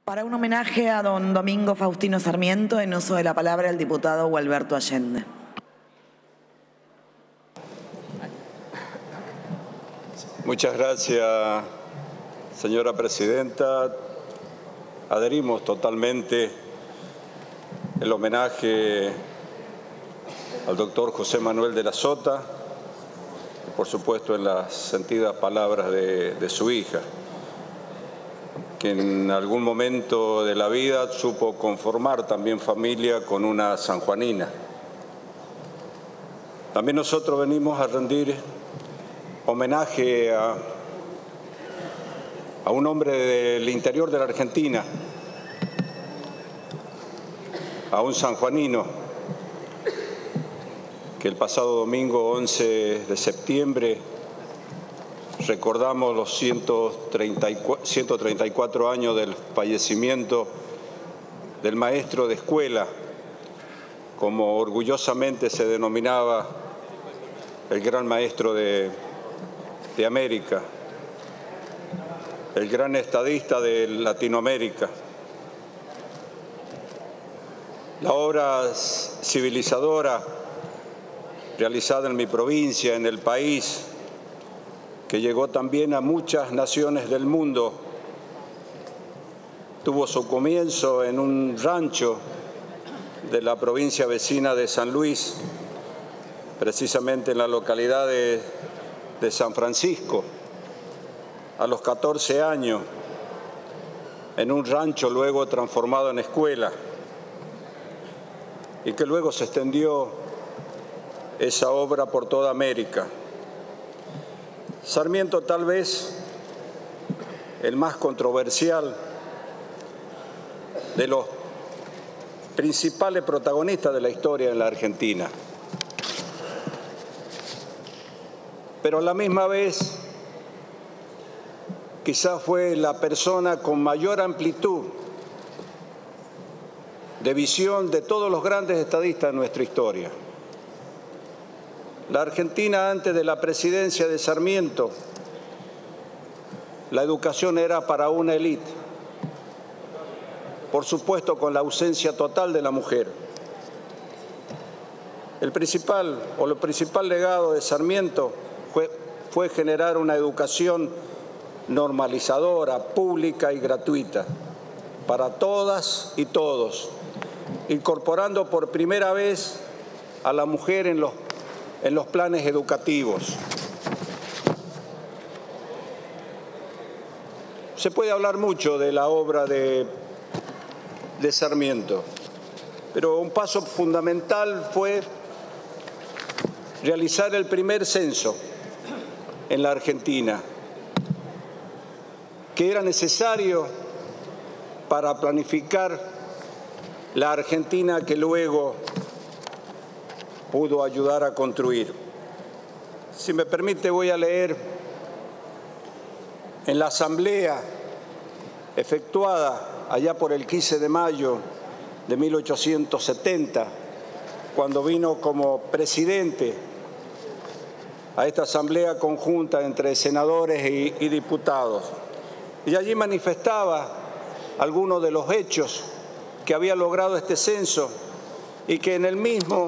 Para un homenaje a don Domingo Faustino Sarmiento, en uso de la palabra el diputado Gualberto Allende. Muchas gracias, señora presidenta. Adherimos totalmente el homenaje al doctor José Manuel de la Sota, y por supuesto en las sentidas palabras de su hija, que en algún momento de la vida supo conformar también familia con una sanjuanina. También nosotros venimos a rendir homenaje a un hombre del interior de la Argentina, a un sanjuanino que el pasado domingo 11 de septiembre recordamos los 134 años del fallecimiento del maestro de escuela, como orgullosamente se denominaba el gran maestro de América, el gran estadista de Latinoamérica. La obra civilizadora realizada en mi provincia, en el país, que llegó también a muchas naciones del mundo, tuvo su comienzo en un rancho de la provincia vecina de San Luis, precisamente en la localidad de San Francisco. A los 14 años, en un rancho luego transformado en escuela, y que luego se extendió esa obra por toda América. Sarmiento, tal vez el más controversial de los principales protagonistas de la historia en la Argentina, pero a la misma vez quizás fue la persona con mayor amplitud de visión de todos los grandes estadistas de nuestra historia. La Argentina, antes de la presidencia de Sarmiento, la educación era para una élite, por supuesto con la ausencia total de la mujer. El principal legado de Sarmiento fue generar una educación normalizadora, pública y gratuita, para todas y todos, incorporando por primera vez a la mujer en los planes educativos. Se puede hablar mucho de la obra de Sarmiento, pero un paso fundamental fue realizar el primer censo en la Argentina, que era necesario para planificar la Argentina que luego pudo ayudar a construir. Si me permite, voy a leer en la asamblea efectuada allá por el 15 de mayo de 1870, cuando vino como presidente a esta asamblea conjunta entre senadores y diputados. Y allí manifestaba algunos de los hechos que había logrado este censo y que en el mismo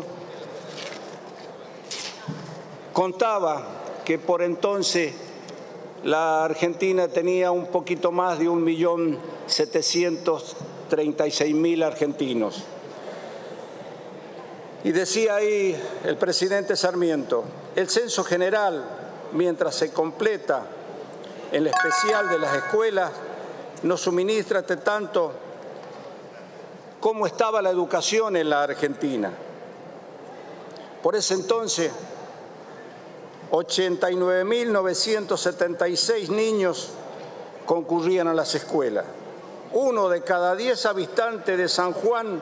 contaba que por entonces la Argentina tenía un poquito más de 1.736.000 argentinos. Y decía ahí el presidente Sarmiento: el censo general, mientras se completa en la especial de las escuelas, nos suministra tanto cómo estaba la educación en la Argentina. Por ese entonces, 89.976 niños concurrían a las escuelas. Uno de cada 10 habitantes de San Juan,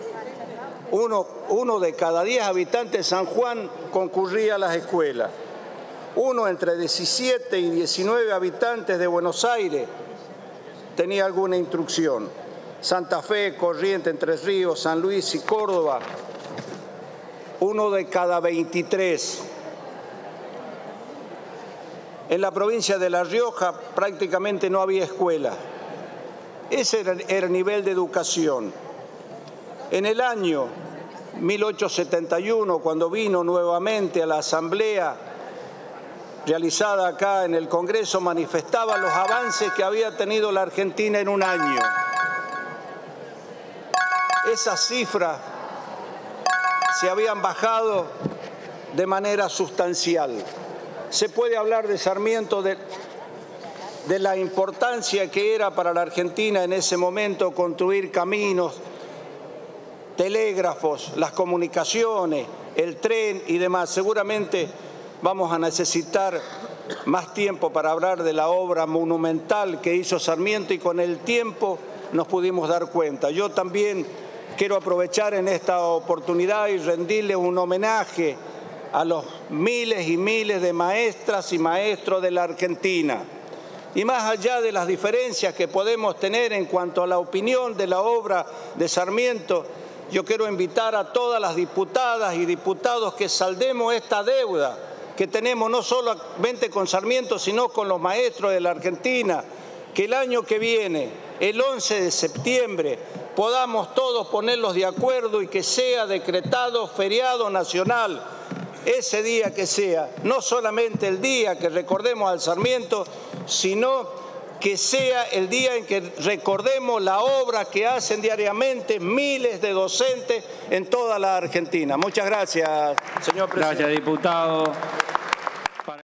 uno de cada 10 habitantes de San Juan concurría a las escuelas. Uno entre 17 y 19 habitantes de Buenos Aires tenía alguna instrucción. Santa Fe, Corrientes, Entre Ríos, San Luis y Córdoba, uno de cada 23. En la provincia de La Rioja prácticamente no había escuela. Ese era el nivel de educación. En el año 1871, cuando vino nuevamente a la asamblea realizada acá en el Congreso, manifestaba los avances que había tenido la Argentina en un año. Esas cifras se habían bajado de manera sustancial. Se puede hablar de Sarmiento, de la importancia que era para la Argentina en ese momento construir caminos, telégrafos, las comunicaciones, el tren y demás. Seguramente vamos a necesitar más tiempo para hablar de la obra monumental que hizo Sarmiento y con el tiempo nos pudimos dar cuenta. Yo también quiero aprovechar en esta oportunidad y rendirle un homenaje a los miles y miles de maestras y maestros de la Argentina. Y más allá de las diferencias que podemos tener en cuanto a la opinión de la obra de Sarmiento, yo quiero invitar a todas las diputadas y diputados que saldemos esta deuda que tenemos no solamente con Sarmiento, sino con los maestros de la Argentina, que el año que viene, el 11 de septiembre, podamos todos ponerlos de acuerdo y que sea decretado feriado nacional ese día que sea, no solamente el día que recordemos al Sarmiento, sino que sea el día en que recordemos la obra que hacen diariamente miles de docentes en toda la Argentina. Muchas gracias, señor presidente. Gracias, diputado.